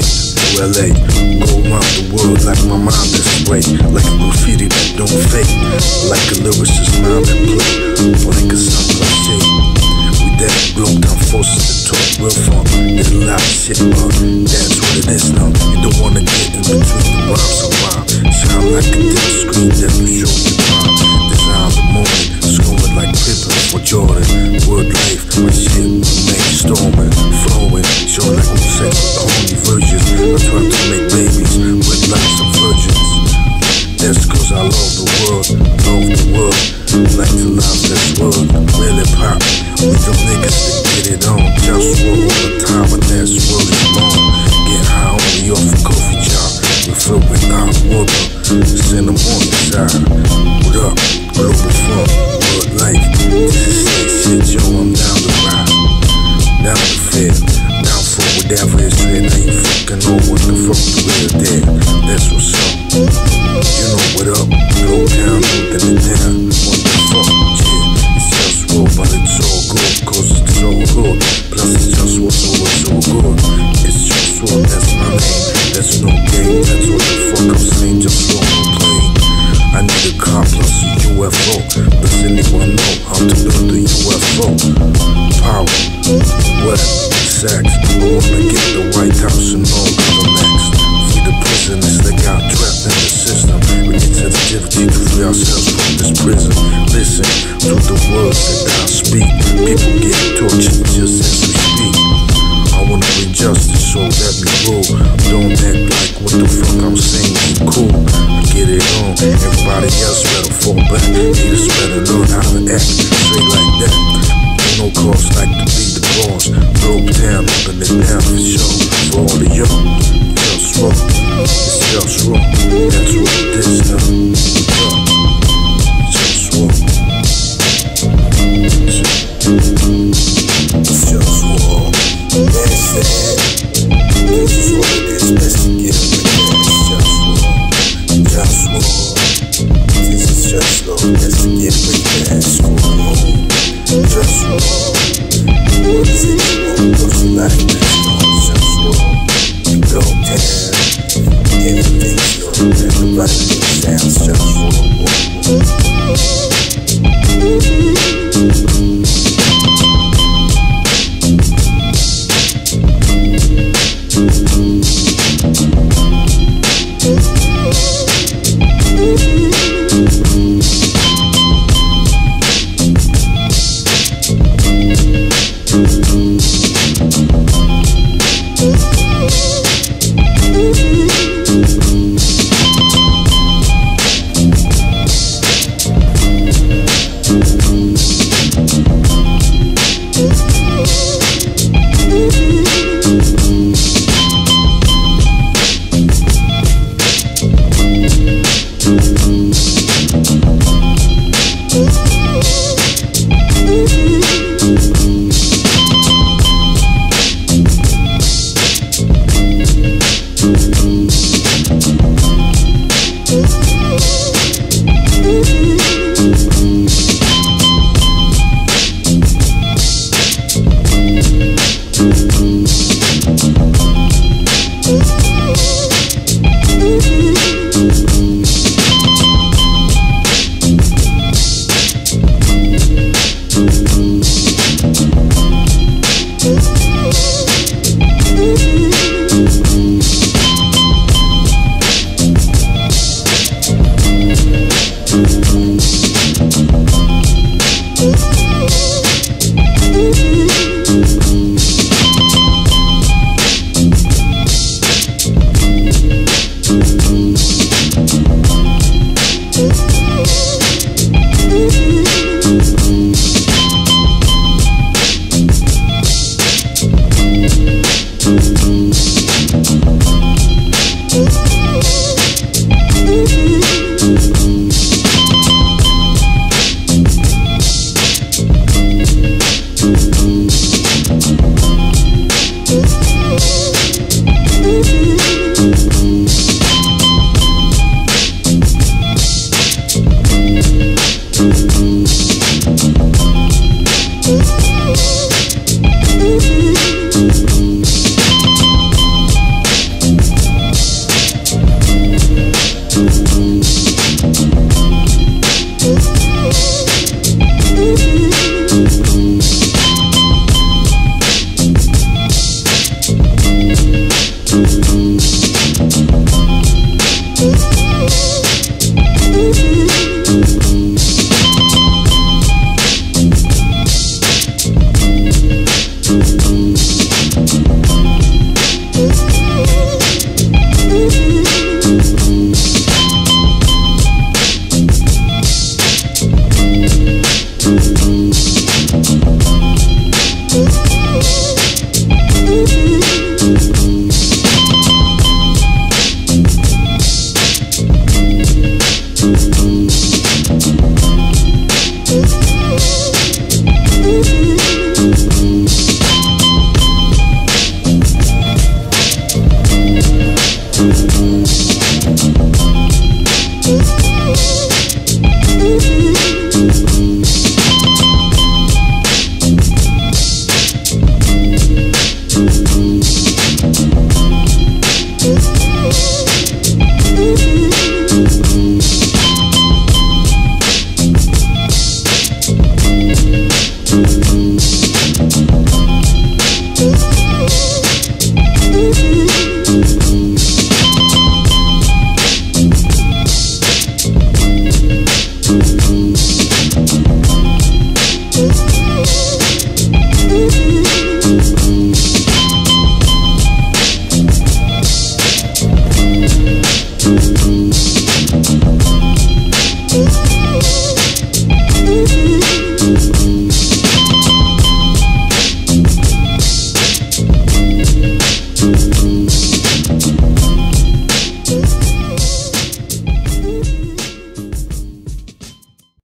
to LA, go around the world like my mind this way, like a graffiti that don't fade, like a lyricist mind that play, like a song cliche. We that broke down forces to talk real fun, did a lot of shit, but that's what it is now. You don't wanna get in between the rhymes and rhyme, sound like a dead screen that will show you time. Design the moment, scoring like Pippen for Jordan. Word life, my shit remain storming, flowing, show like I'm sex with the only virgins. I try to make babies with lots of virgins. That's cause I love the world, like to love this world, really pop. We them niggas that get it on, JustWar all the time, and that's world is long. Get high only off a coffee jar, we fill with hot water, send them on the side. What up, Globalfirm, world life, this is that shit, yo, I'm down to ride, down to feel, down for whatever it's said. I ain't fucking know what the fuck the real dead, that's what's up. You know what up, go down, holding it down. What the fuck, yeah, it's JustWar, but it's all good, cause it's so good. Plus it's JustWar, so it's so good. It's JustWar, that's my name, that's no game, that's what the fuck I'm saying, JustWar, no play. I need a car plus a UFO, does anyone know how to build a UFO? Power, weather, sex, I wanna get the White House and all the next. The prisoners that got trapped in the system. We need sensitivity to free ourselves from this prison. Listen to the words that I speak. People get tortured just as we speak. I wanna bring justice, so let me rule. Don't act like what the fuck I'm saying is cool. I get it on, everybody else better fall back. Haters better learn how to act, straight like that. Ain't no cause like to be the boss. Broke down, open it down for sure. For all of y'all, JustWar, it's JustWar, that's what it is now. JustWar, it's JustWar, that's it. This is what it is, best to get with that. JustWar, this is JustWar, best to get with that. JustWar, what is it you want, cause you like that. JustWar, go down,